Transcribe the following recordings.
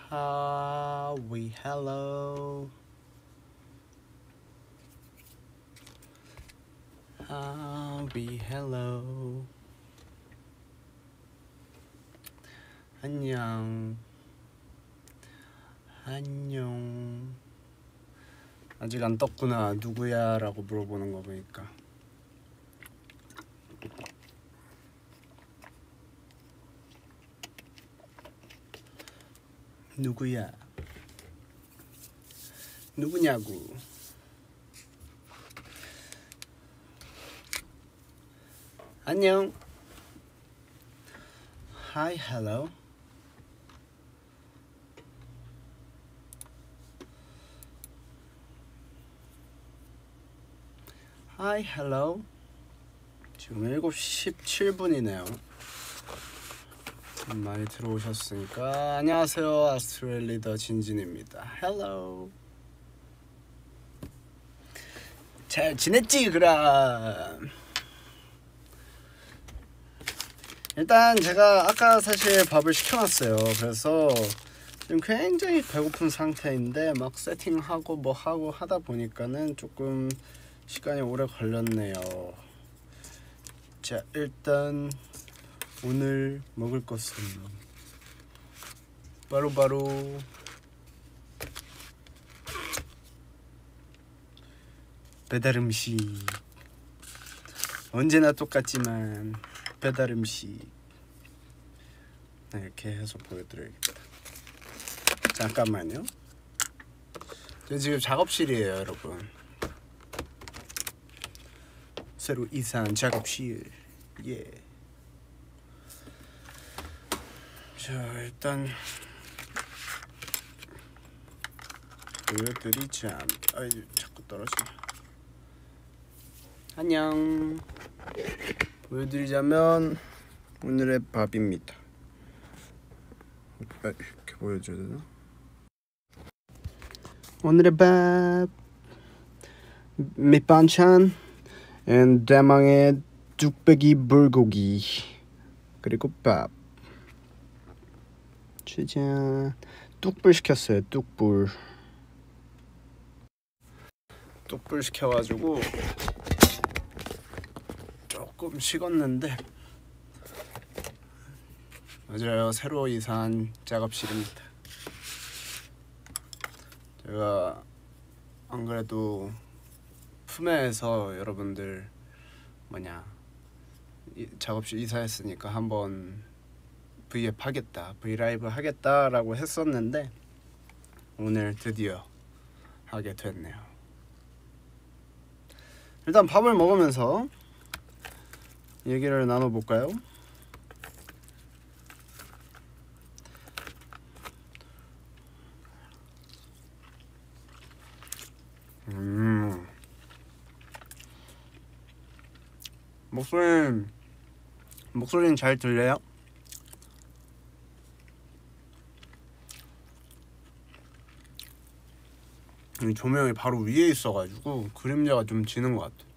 We hello. We hello. 안녕. 안녕. 아직 안 떴구나. 누구야? 라고 물어보는 거 보니까. 누구야? 누구냐고. 안녕. Hi, hello. Hi, hello. 지금 7시 17분이네요. 많이 들어오셨으니까 안녕하세요. 아스트로의 리더 진진입니다. Hello. 잘 지냈지 그럼? 일단 제가 아까 사실 밥을 시켜놨어요. 그래서 지금 굉장히 배고픈 상태인데 막 세팅하고 뭐 하고 하다 보니까는 조금 시간이 오래 걸렸네요. 자, 일단 오늘 먹을 것은 바로 배달음식. 언제나 똑같지만 배달음식. 이렇게 해서 보여드려야겠다. 잠깐만요. 저 지금 작업실이에요, 여러분. 새로 이사한 작업실. 예. 자, 일단 보여드리자. 아이, 자꾸 떨어지네. 안녕. 보여드리자면 오늘의 밥입니다. 이렇게 보여줘야 되나? 오늘의 밥 밑반찬 대망의 뚝배기 불고기 그리고 밥. 짜잔. 뚝불 시켰어요. 뚝불 시켜가지고 조금 식었는데 맞아요. 새로 이사한 작업실입니다. 제가 안 그래도 품에서 여러분들 작업실 이사했으니까 한번 브이앱 하겠다, 브이라이브 하겠다라고 했었는데 오늘 드디어 하게 됐네요. 일단 밥을 먹으면서 얘기를 나눠볼까요? 목소리는 잘 들려요? 조명이 바로 위에 있어가지고 그림자가 좀 지는 것 같아.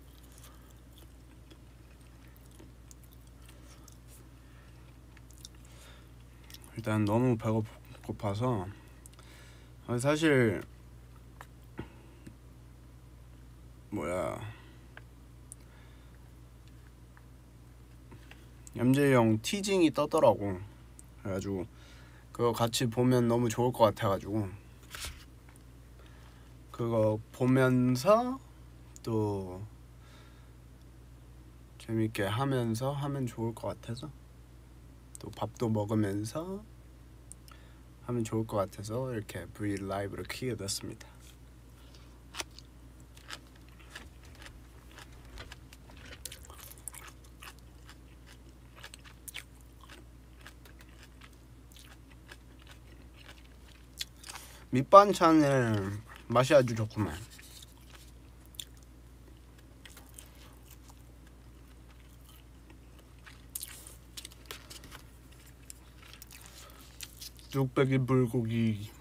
일단 너무 배고파서 사실 MJ 형 티징이 떠더라고. 그래가지고 그거 같이 보면 너무 좋을 것 같아가지고 그거 보면서 또 재밌게 하면서 하면 좋을 것 같아서 또 밥도 먹으면서 하면 좋을 것 같아서 이렇게 브이 라이브를 켜게 됐습니다. 밑반찬의 맛이 아주 좋구만. 뚝배기 불고기,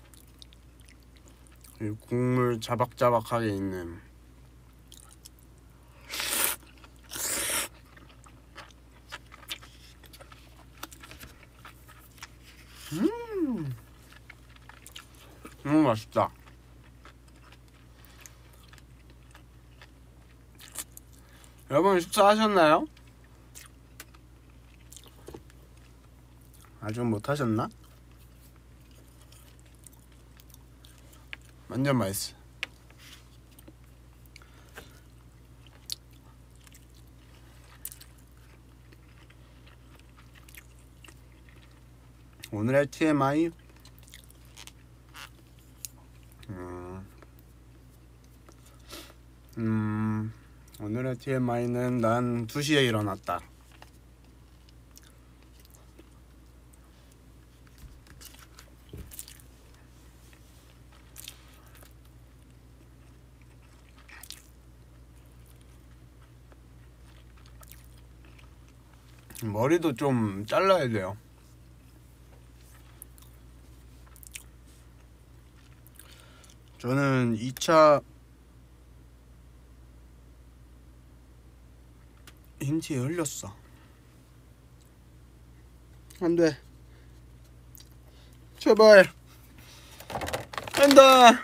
국물 자박자박하게 있는 너무 맛있다. 여러분 식사하셨나요? 아직 못하셨나? 완전 맛있어. 오늘의 TMI 오늘의 TMI는 난 2시에 일어났다. 머리도 좀 잘라야 돼요. 저는 2차 힌트에 흘렸어. 안돼. 제발. 안돼.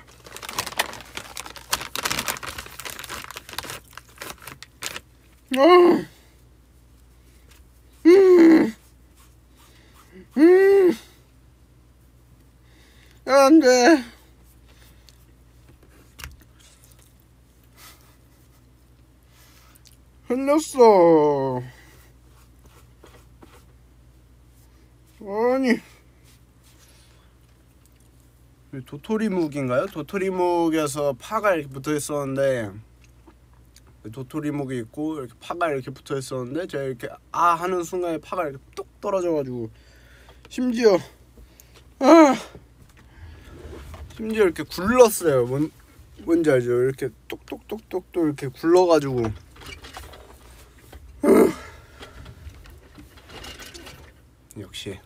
안돼. 흘렸어. 아니 도토리묵인가요? 도토리묵에서 파가 이렇게 붙어 있었는데 도토리묵이 있고 이렇게 파가 이렇게 붙어 있었는데 제가 이렇게 아 하는 순간에 파가 이렇게 뚝 떨어져가지고 심지어 이렇게 굴렀어요. 뭔지 알죠? 이렇게 똑똑똑똑 또 이렇게 굴러가지고 역시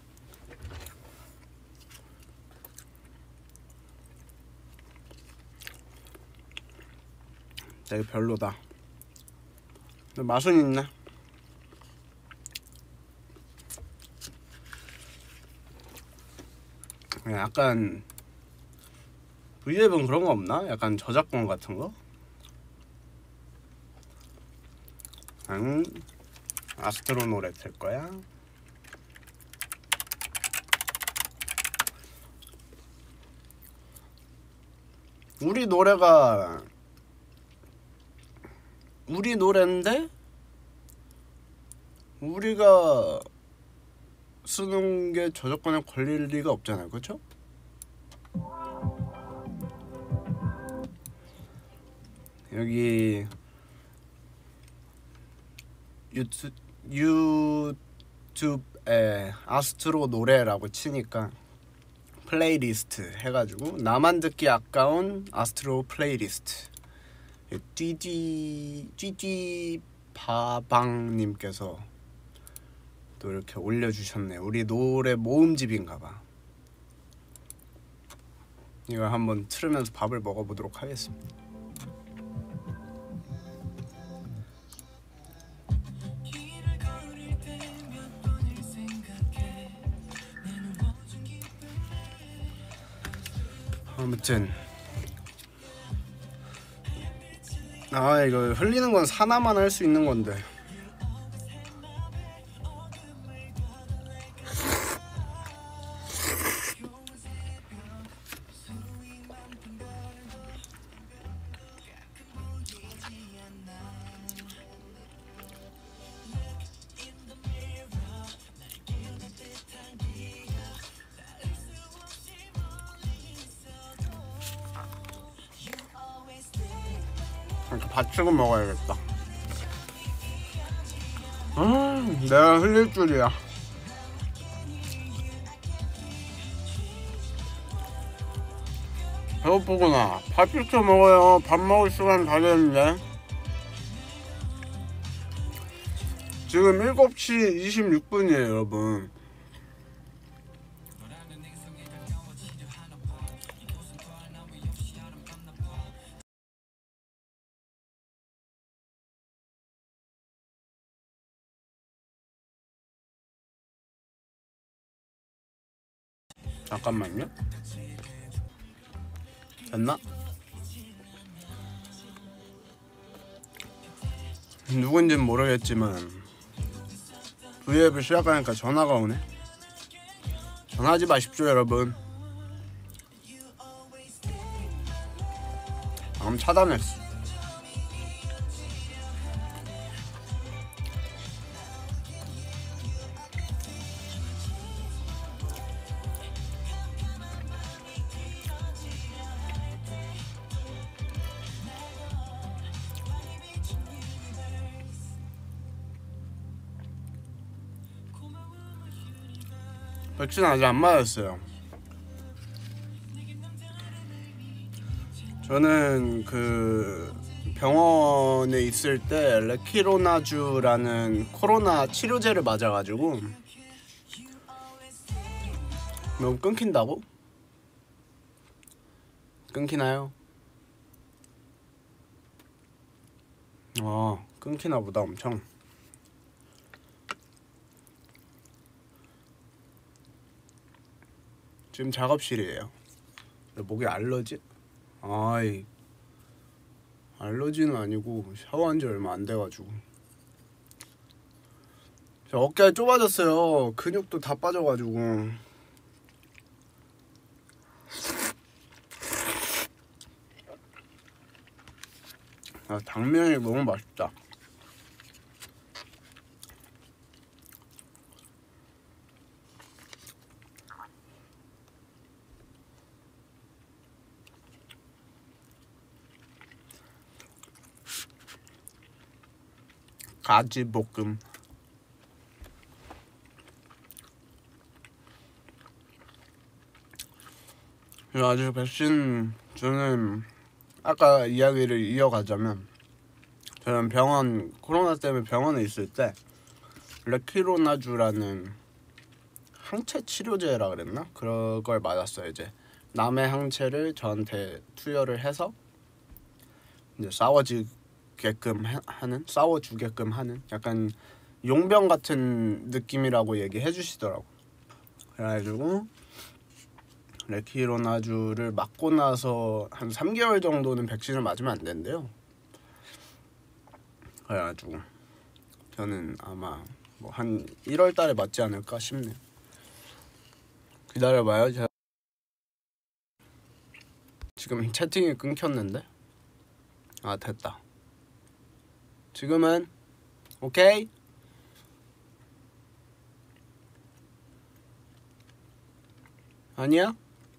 되게 별로다. 근데 맛은 있네. 약간 V앱은 그런 거 없나? 약간 저작권 같은 거? 아스트로 노래 틀 거야. 우리 노래인데 우리가 쓰는 게 저작권에 걸릴 리가 없잖아요, 그렇죠? 여기 유튜브에 아스트로 노래라고 치니까 플레이리스트 해가지고 나만 듣기 아까운 아스트로 플레이리스트 쥐쥐바방님께서 또 이렇게 올려주셨네. 우리 노래 모음집인가봐. 이거 한번 틀으면서 밥을 먹어보도록 하겠습니다. 아무튼 이거 흘리는 건 사나만 할 수 있는 건데 이렇게 받치고 먹어야겠다. 내가 흘릴 줄이야. 배고프구나. 밥 시켜 먹어요. 밥 먹을 시간 다 됐는데. 지금 7시 26분이에요 여러분. 잠깐만요. 됐나? 누군진 모르겠지만 V앱을 시작하니까 전화가 오네. 전화하지 마십시오 여러분. 방금 차단했어. 백신 아직 안 맞았어요. 저는 그 병원에 있을 때 레키로나주라는 코로나 치료제를 맞아가지고. 너무 끊긴다고? 끊기나요? 끊기나 보다 엄청. 지금 작업실이에요. 목에 알러지? 아이, 알러지는 아니고 샤워한 지 얼마 안 돼가지고. 어깨가 좁아졌어요. 근육도 다 빠져가지고. 당면이 너무 맛있다. 가지볶음. 아주 백신, 저는 아까 이야기를 이어가자면, 저는 코로나 때문에 병원에 있을 때 레키로나주라는 항체 치료제라 그랬나? 그걸 맞았어요. 이제 남의 항체를 저한테 투여를 해서 이제 싸워주게끔 하는 약간 용병 같은 느낌이라고 얘기해 주시더라고. 그래가지고 레키로나주를 맞고 나서 한 3개월 정도는 백신을 맞으면 안 된대요. 그래가지고 저는 아마 뭐 한 1월 달에 맞지 않을까 싶네요. 기다려봐요. 제가 지금 채팅이 끊겼는데. 됐다. 지금은 오케이? 아니야?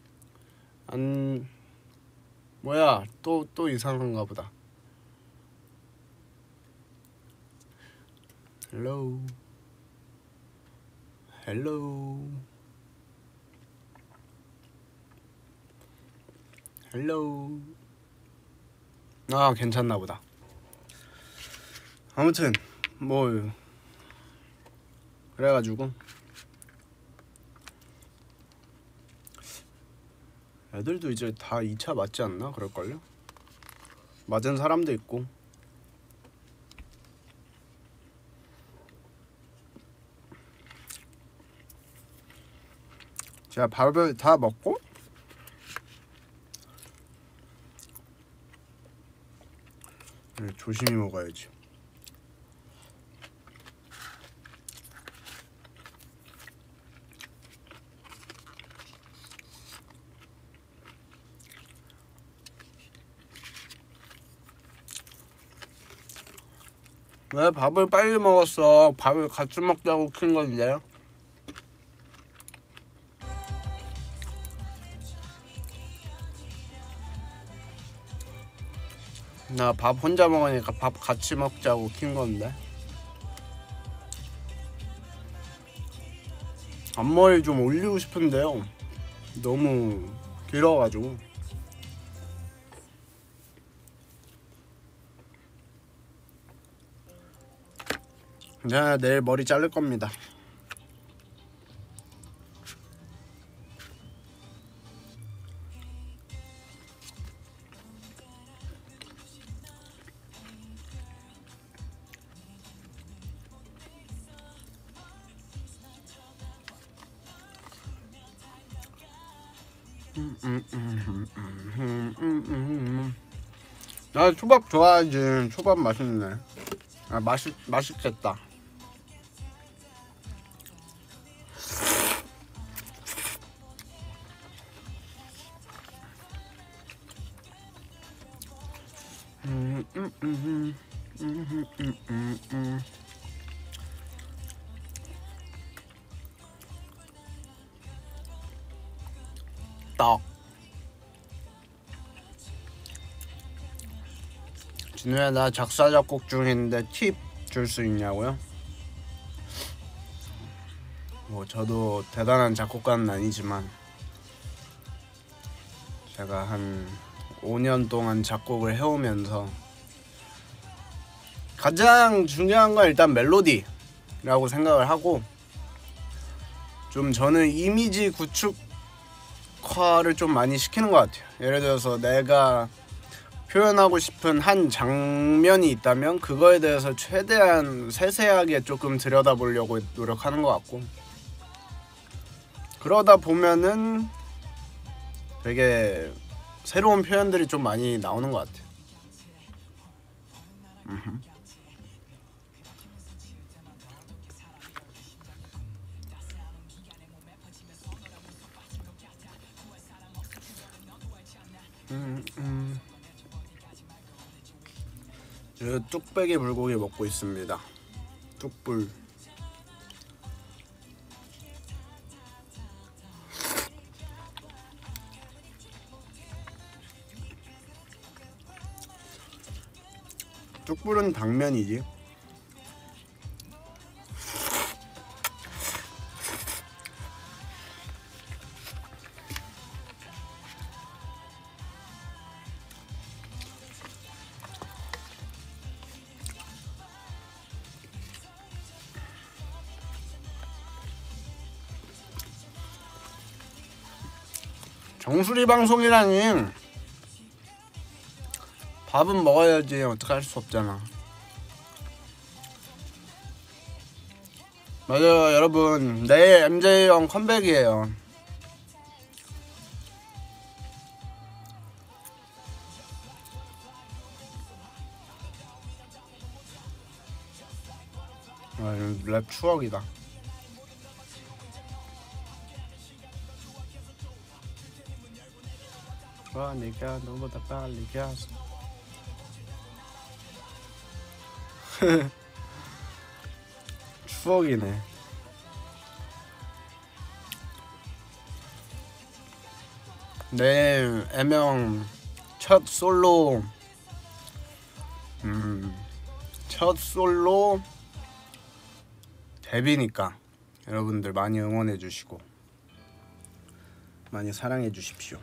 뭐야, 또 이상한가 보다. 헬로우. 괜찮나 보다. 아무튼 뭐 그래가지고 애들도 이제 다 2차 맞지 않나? 그럴걸요? 맞은 사람도 있고. 제가 밥을 다 먹고 조심히 먹어야지. 왜 밥을 빨리 먹었어? 밥을 같이 먹자고 킨 건데. 나 밥 혼자 먹으니까 밥 같이 먹자고 킨 건데. 앞머리 좀 올리고 싶은데요. 너무 길어가지고. 제가 내일 머리 자를 겁니다. 나 초밥 좋아하지. 초밥 맛있네. 아 맛있겠다. 떡. 진우야 나 작사 작곡 중인데 팁 줄 수 있냐고요? 뭐 저도 대단한 작곡가는 아니지만 제가 한 5년 동안 작곡을 해오면서 가장 중요한 건 일단 멜로디라고 생각을 하고, 좀 저는 이미지 구축화를 좀 많이 시키는 것 같아요. 예를 들어서 내가 표현하고 싶은 한 장면이 있다면 그거에 대해서 최대한 세세하게 조금 들여다보려고 노력하는 것 같고, 그러다 보면은 되게 새로운 표현들이 좀 많이 나오는 것 같아요. 뚝배기 불고기 먹고 있습니다. 뚝불. 뚝불은 당면이지. 정수리 방송이라니. 밥은 먹어야지. 어떻게 할 수 없잖아. 맞아요 여러분, 내일 MJ 형 컴백이에요. 랩 추억이다. 와 네가 너보다 빨리 가서 추억이네. 내일 애명 첫 솔로 데뷔니까 여러분들 많이 응원해 주시고 많이 사랑해 주십시오.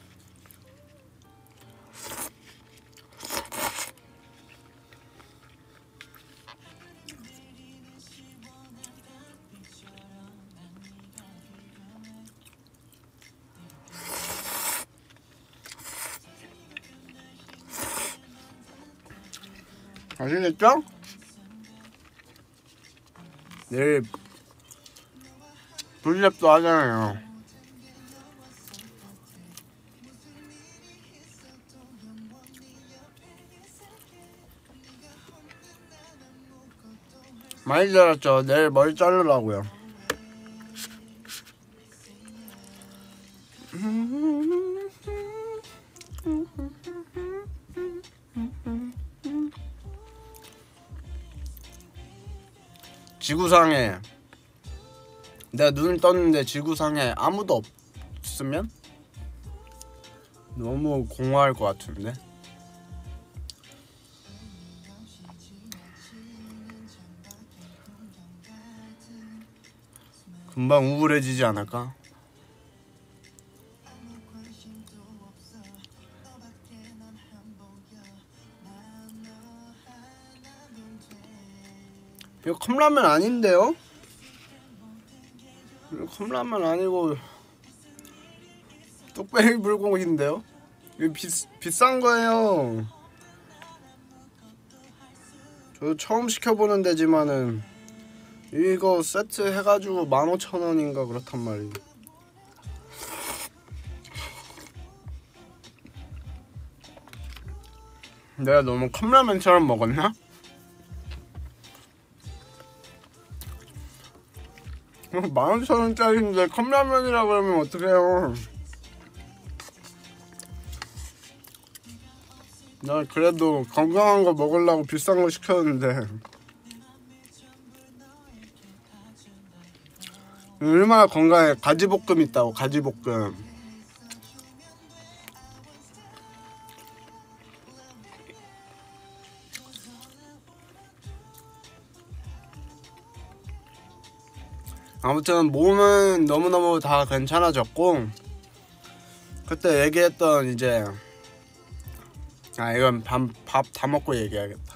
아시겠죠? 내일 불랩도 하잖아요. 많이 자랐죠? 내일 머리 자르라고요. 지구상에 내가 눈을 떴는데 지구상에 아무도 없으면 너무 공허할 것 같은데. 금방 우울해지지 않을까? 이거 컵라면 아닌데요? 이거 컵라면 아니고 뚝배기 불고기인데요? 이거 비싼 거예요. 저도 처음 시켜보는 데지만은 이거 세트 해가지고 15,000원인가 그렇단 말이에요. 내가 너무 컵라면처럼 먹었나? 15,000원짜리인데 컵라면이라 그러면 어떡해요. 나 그래도 건강한 거 먹으려고 비싼 거 시켰는데 얼마나 건강해. 가지볶음 있다고. 가지볶음. 아무튼 몸은 너무너무 다 괜찮아졌고, 그때 얘기했던 이제 이건 밥 다 먹고 얘기해야겠다.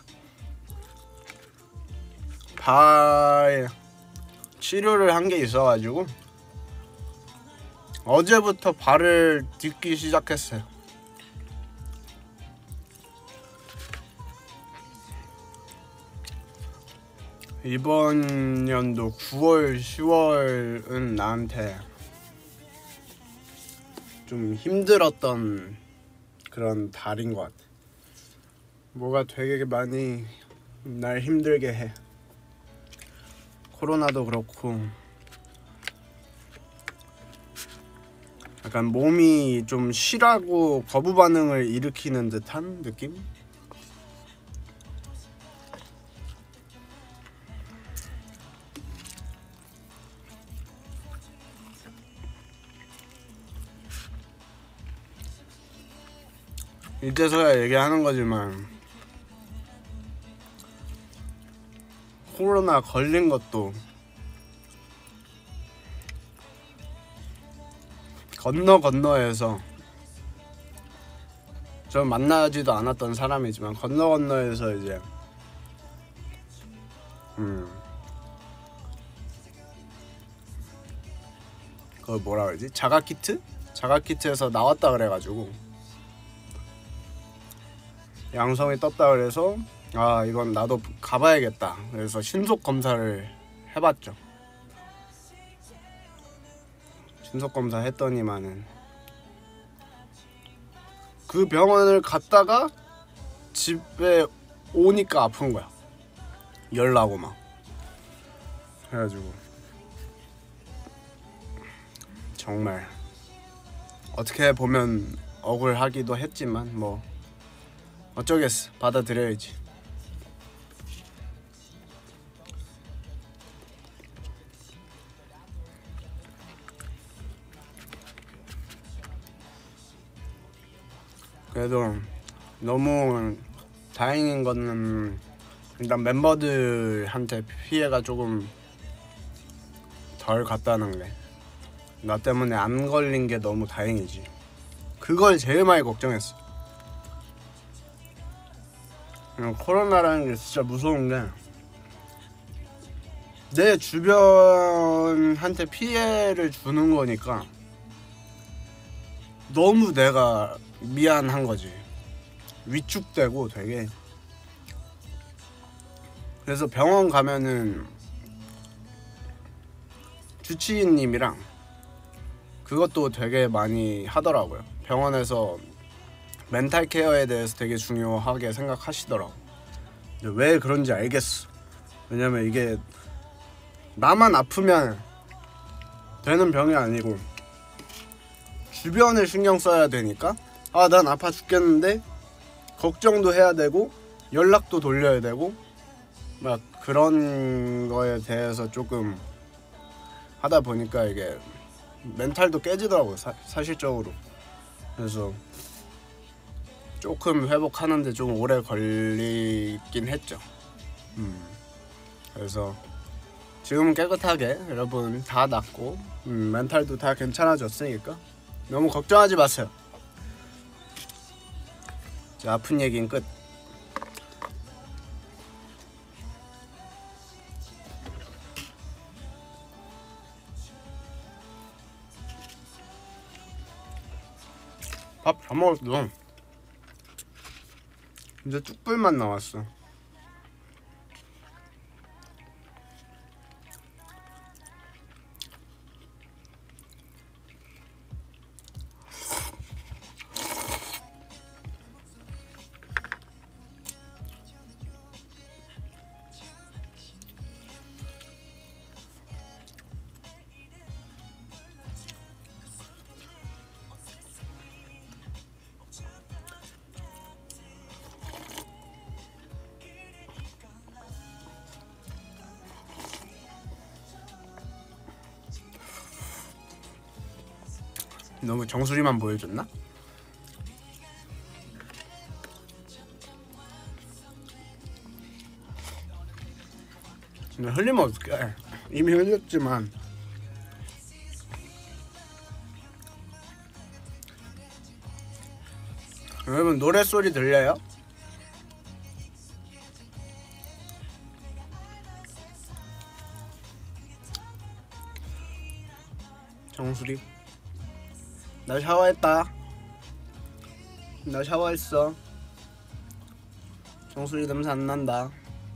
발 치료를 한 게 있어가지고 어제부터 발을 딛기 시작했어요. 이번 연도 9월, 10월은 나한테 좀 힘들었던 그런 달인 것 같아. 뭐가 되게 많이 날 힘들게 해. 코로나도 그렇고 약간 몸이 좀 쉬라고 거부 반응을 일으키는 듯한 느낌? 이제서야 얘기하는 거지만 코로나 걸린 것도 건너에서 저 만나지도 않았던 사람이지만 건너에서 이제 그거 뭐라 그러지? 자가키트? 자가키트에서 나왔다 그래가지고 양성이 떴다 그래서 이건 나도 가봐야겠다. 그래서 신속 검사를 해봤죠. 신속 검사 했더니만은 그 병원을 갔다가 집에 오니까 아픈 거야. 열 나고 막. 그래가지고 정말 어떻게 보면 억울하기도 했지만 뭐 어쩌겠어. 받아들여야지. 그래도 너무 다행인 거는 일단 멤버들한테 피해가 조금 덜 갔다는 게, 나 때문에 안 걸린 게 너무 다행이지. 그걸 제일 많이 걱정했어. 코로나라는 게 진짜 무서운 게 내 주변한테 피해를 주는 거니까 너무 내가 미안한 거지. 위축되고 되게. 그래서 병원 가면은 주치의님이랑 그것도 되게 많이 하더라고요. 병원에서 멘탈 케어에 대해서 되게 중요하게 생각하시더라고. 근데 왜 그런지 알겠어. 왜냐면 이게 나만 아프면 되는 병이 아니고 주변을 신경 써야 되니까 난 아파 죽겠는데 걱정도 해야 되고 연락도 돌려야 되고 막 그런 거에 대해서 조금 하다 보니까 이게 멘탈도 깨지더라고요. 사실적으로. 그래서 조금 회복하는데 좀 오래 걸리긴 했죠. 그래서 지금은 깨끗하게 여러분 다 낫고 멘탈도 다 괜찮아졌으니까 너무 걱정하지 마세요. 자, 아픈 얘기는 끝. 밥 다 먹었어. 이제 뚝불만 나왔어. 너무 정수리만 보여줬나? 근데 흘리면 어떡해. 이미 흘렸지만. 여러분 노래소리 들려요? 정수리 나 샤워했다. 나 샤워했어. 정수리 냄새 안 난다.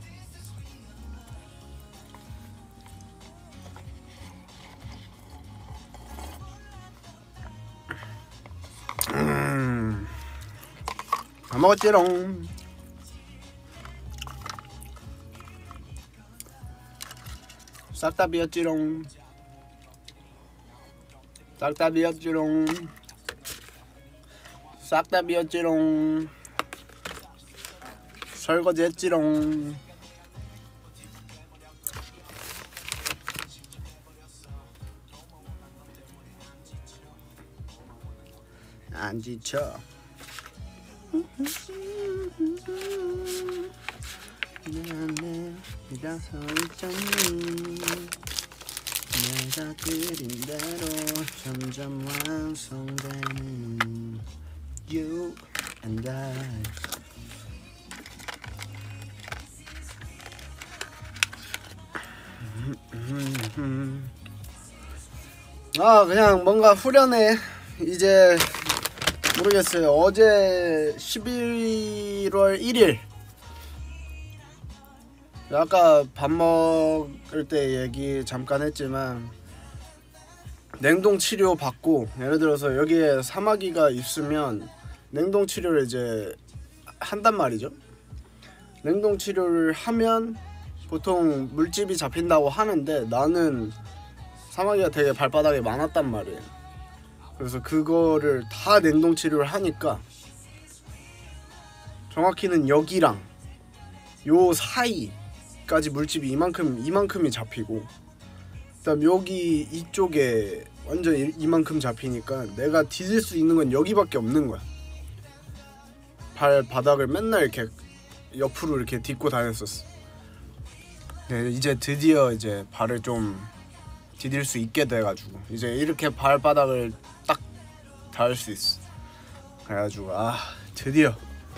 다 먹었지롱. 싹 다 비었지롱. 싹 다 비었지롱. 싹 다 비었지롱. 설거지 했지롱. 안 지쳐. 미안해 서 있잖니. 내가 그린 대로 점점 완성되는 You and I. 아 그냥 뭔가 후련해. 이제 모르겠어요. 어제 11월 1일 아까 밥 먹을 때 얘기 잠깐 했지만 냉동 치료 받고, 예를 들어서 여기에 사마귀가 있으면 냉동 치료를 이제 한단 말이죠. 냉동 치료를 하면 보통 물집이 잡힌다고 하는데 나는 사마귀가 되게 발바닥에 많았단 말이에요. 그래서 그거를 다 냉동 치료를 하니까 정확히는 여기랑 요 사이까지 물집이 이만큼이 잡히고, 그다음 여기 이쪽에 완전 이만큼 잡히니까 내가 디딜 수 있는 건 여기밖에 없는 거야. 발바닥을 맨날 이렇게 옆으로 이렇게 딛고 다녔었어. 네, 이제 드디어 이제 발을 좀 디딜 수 있게 돼가지고 이제 이렇게 발바닥을 딱 닿을 수 있어. 그래가지고 드디어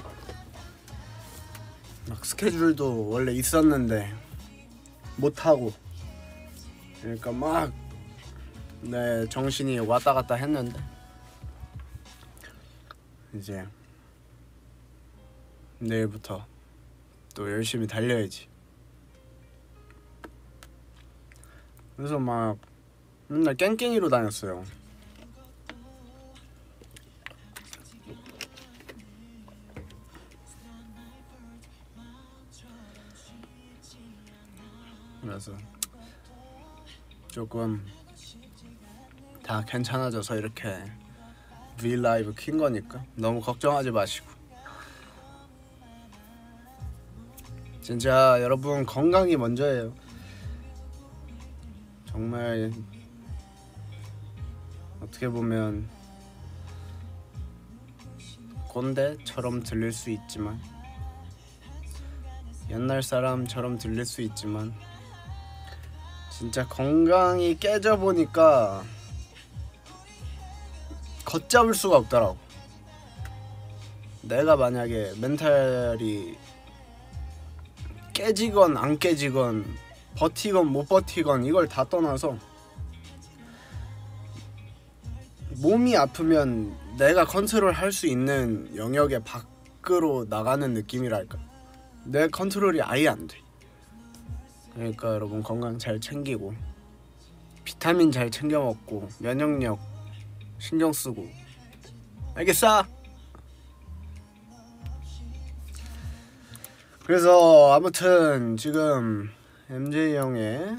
막 스케줄도 원래 있었는데 못하고, 그러니까 막 내 정신이 왔다 갔다 했는데 이제 내일부터 또 열심히 달려야지. 그래서 막 맨날 깽깽이로 다녔어요. 그래서 조금 다 괜찮아져서 이렇게 브이라이브 킨 거니까 너무 걱정하지 마시고, 진짜 여러분 건강이 먼저예요. 정말 어떻게 보면 꼰대처럼 들릴 수 있지만, 옛날 사람처럼 들릴 수 있지만 진짜 건강이 깨져보니까 걷잡을 수가 없더라고. 내가 만약에 멘탈이 깨지건 안 깨지건 버티건 못 버티건 이걸 다 떠나서 몸이 아프면 내가 컨트롤할 수 있는 영역의 밖으로 나가는 느낌이랄까. 내 컨트롤이 아예 안 돼. 그러니까 여러분 건강 잘 챙기고 비타민 잘 챙겨 먹고 면역력 신경 쓰고, 알겠어? 그래서 아무튼 지금 MJ 형의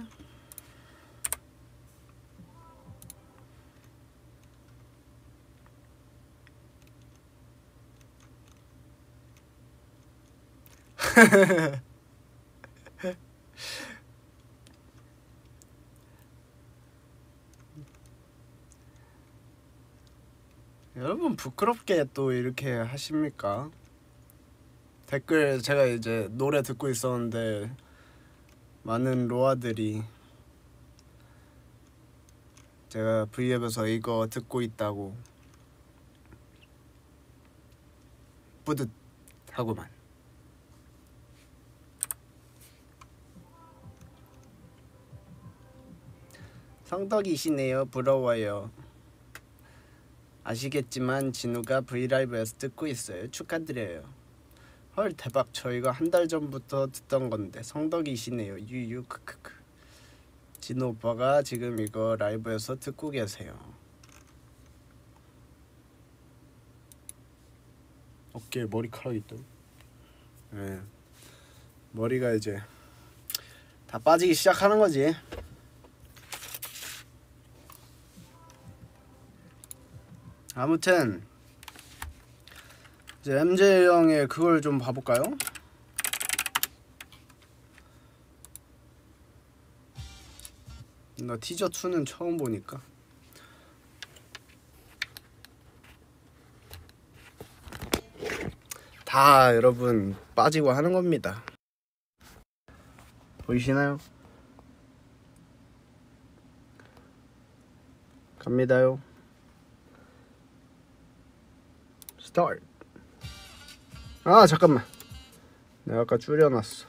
여러분 부끄럽게 또 이렇게 하십니까? 댓글 제가 이제 노래 듣고 있었는데 많은 로아들이 제가 V앱에서 이거 듣고 있다고 뿌듯하고만. 성덕이시네요. 부러워요. 아시겠지만 진우가 브이라이브에서 듣고 있어요. 축하드려요. 헐 대박. 저희가 한 달 전부터 듣던 건데 성덕이시네요. 유유 크크크. 진우 오빠가 지금 이거 라이브에서 듣고 계세요. 어깨에 머리카락이 있다. 네. 머리가 이제 다 빠지기 시작하는 거지. 아무튼 이제 MJ 형의 그걸 좀 봐볼까요? 나 티저 2는 처음 보니까. 다 여러분 빠지고 하는 겁니다. 보이시나요? 갑니다요. 스타트. 아 잠깐만, 내가 아까 줄여놨어.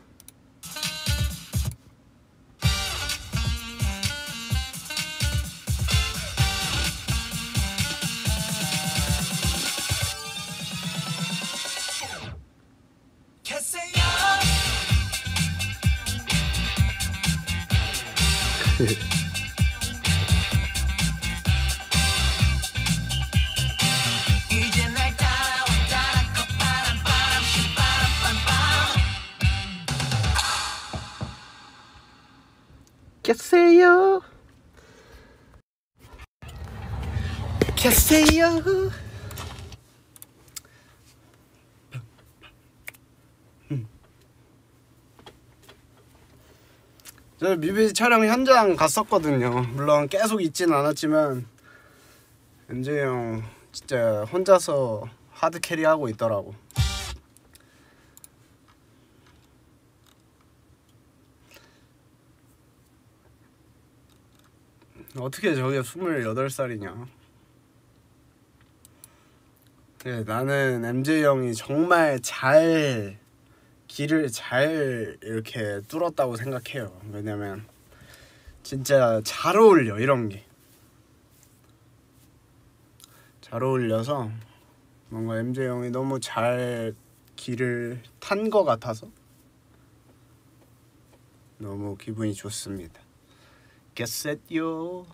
계세요. 계세요. 저 뮤비 촬영 현장 갔었거든요. 물론 계속 있진 않았지만 MJ 형 진짜 혼자서 하드 캐리하고 있더라고. 어떻게 저게 28살이냐. 네, 나는 MJ 형이 정말 길을 잘 이렇게 뚫었다고 생각해요. 왜냐면 진짜 잘 어울려. 이런 게 잘 어울려서 뭔가 MJ 형이 너무 잘 길을 탄 것 같아서 너무 기분이 좋습니다. Get set yo.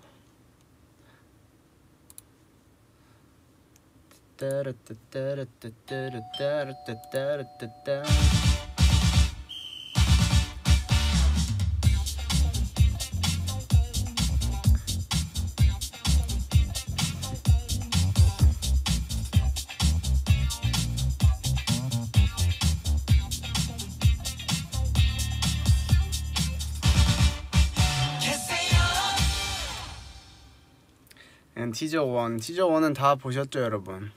티저 1은 다 보셨죠 여러분?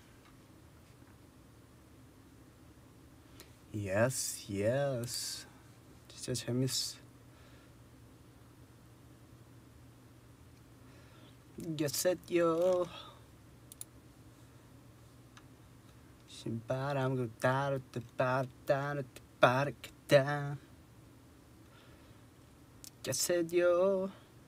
yes 진짜 재밌어. Get set yo. 신바람 그 따르뜨 빠르따르뜨 빠르겠다. Get set yo.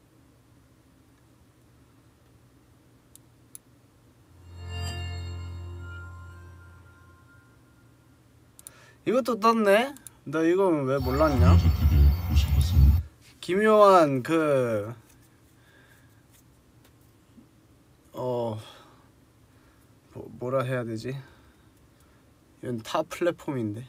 이것도 떴네? 너 이거 왜 몰랐냐? 김요한 뭐라 해야 되지? 이건 타 플랫폼인데.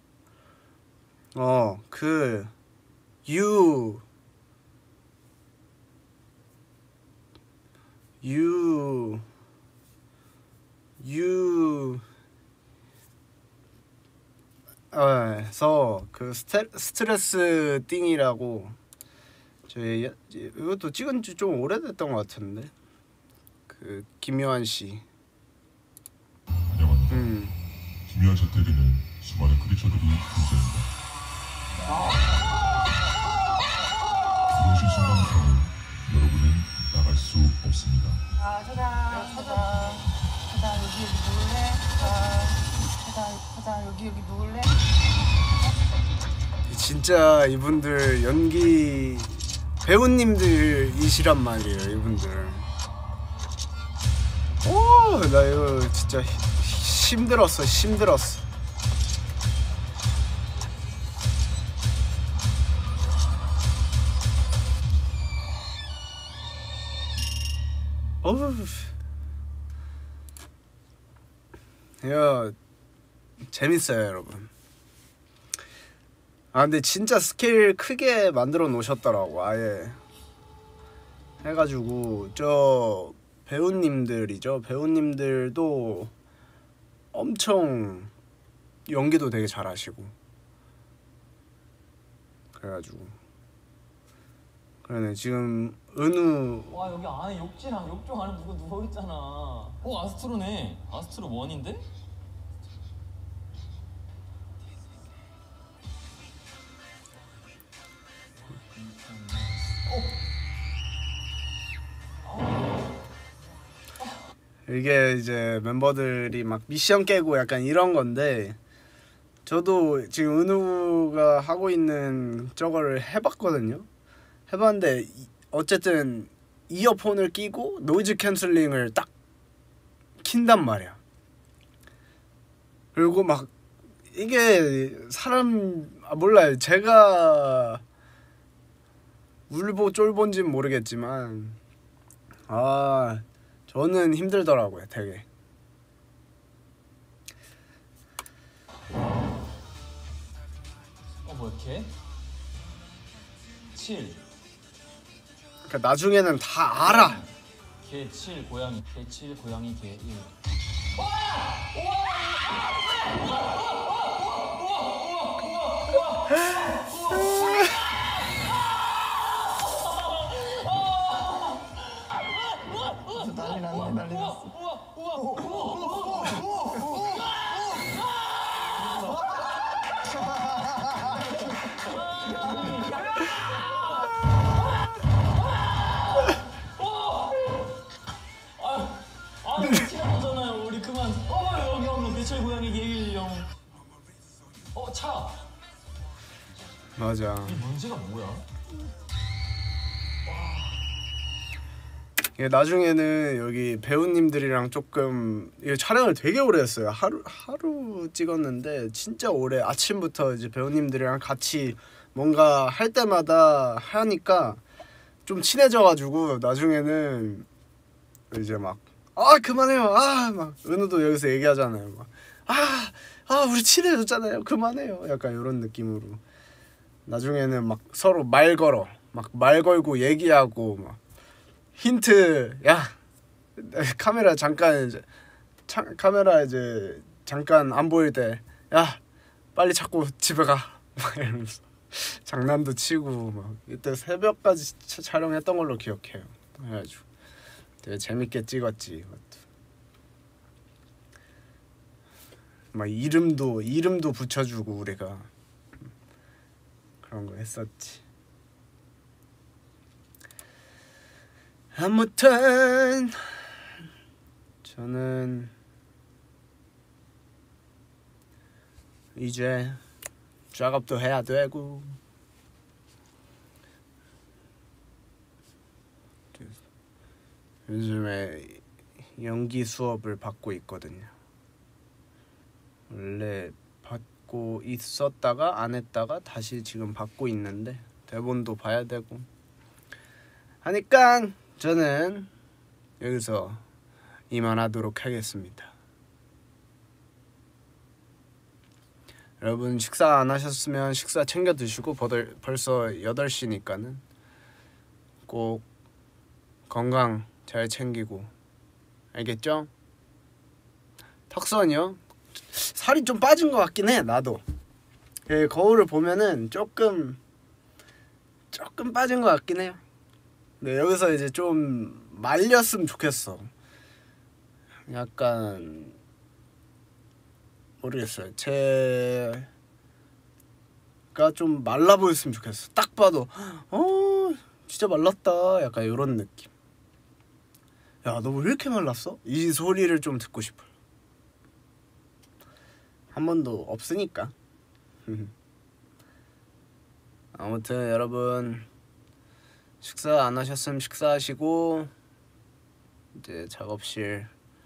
그 스트레스 띵이라고 저희 이것도 찍은 지 좀 오래됐던 것 같은데 그 김요한 씨 위한 저택에는 수많은 크리처들이 존재합니다. 들어오신 순간부터는 여러분은 나갈 수 없습니다. 찾아 여기 누울래? 찾아 여기 누울래? 진짜 이분들 연기 배우님들이시란 말이에요. 이분들. 오, 나 이거 진짜 힘들었어. 어우. 이거 재밌어요, 여러분. 아, 근데 진짜 스케일 크게 만들어 놓으셨더라고. 아예 해가지고 저 배우님들이죠. 배우님들도 엄청 연기도 되게 잘하시고 그래가지고 그러네. 지금 은우. 와, 여기 안에 욕지랑 욕조 안에 누가 누워있잖아. 아스트로네. 아스트로 원인데? 이게 이제 멤버들이 막 미션 깨고 약간 이런 건데, 저도 지금 은우가 하고 있는 저거를 해봤거든요. 해봤는데 어쨌든 이어폰을 끼고 노이즈 캔슬링을 딱 킨단 말이야. 그리고 막 이게 사람 몰라요. 제가 울보 쫄본진 모르겠지만 저는 힘들더라고요, 되게. 뭐야, 개? 7. 그러니까 나중에는 다 알아. 개 7, 고양이. 개 7, 고양이, 개 1. 난리 났어. 티나잖아요. 우리 그만. 여기 개철 고양이 개 1, 0. 차. 맞아. 이 문제가 뭐야? 나중에는 여기 배우님들이랑 조금 촬영을 되게 오래 했어요. 하루 찍었는데 진짜 오래. 아침부터 이제 배우님들이랑 같이 뭔가 할 때마다 하니까 좀 친해져가지고 나중에는 이제 막 그만해요. 막 은우도 여기서 얘기하잖아요. 막 우리 친해졌잖아요. 그만해요. 약간 이런 느낌으로 나중에는 막 서로 말 걸고 얘기하고 막 힌트, 야 카메라 잠깐 안 보일 때, 야 빨리 찾고 집에 가 막 이러면서 장난도 치고 막 이때 새벽까지 촬영했던 걸로 기억해요. 그래가지고 되게 재밌게 찍었지. 이것도 막 이름도 붙여주고 우리가 그런 거 했었지. 아무튼 저는 이제 작업도 해야 되고 요즘에 연기 수업을 받고 있거든요. 원래 받고 있었다가 안 했다가 다시 지금 받고 있는데 대본도 봐야 되고 하니까 저는 여기서 이만하도록 하겠습니다. 여러분 식사 안 하셨으면 식사 챙겨 드시고 벌써 8시니까는 꼭 건강 잘 챙기고 알겠죠? 턱선이요? 살이 좀 빠진 것 같긴 해. 나도 거울을 보면은 조금 빠진 것 같긴 해요. 네, 여기서 이제 좀 말렸으면 좋겠어. 약간 모르겠어요. 제가 좀 말라 보였으면 좋겠어. 딱 봐도 진짜 말랐다 약간 이런 느낌. 야, 너 왜 이렇게 말랐어? 이 소리를 좀 듣고 싶어요. 한 번도 없으니까. 아무튼 여러분 식사 안 하셨으면 식사하시고 이제 작업실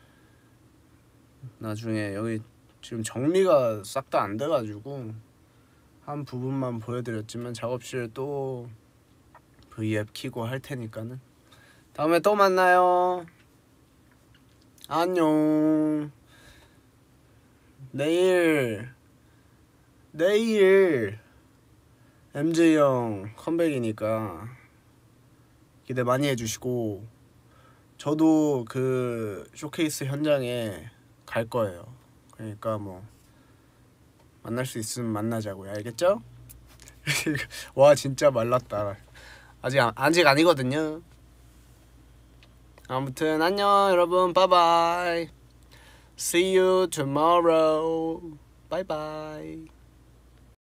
나중에 여기 지금 정리가 싹 다 안 돼가지고 한 부분만 보여드렸지만 작업실 또 V앱 키고 할 테니까는 다음에 또 만나요. 안녕. 내일 MJ 형 컴백이니까 기대 많이 해주시고 저도 그 쇼케이스 현장에 갈 거예요. 그러니까 뭐 만날 수 있으면 만나자고요. 알겠죠? 와 진짜 말랐다. 아직 아니거든요. 아무튼 안녕 여러분. 바이바이. See you tomorrow. Bye bye.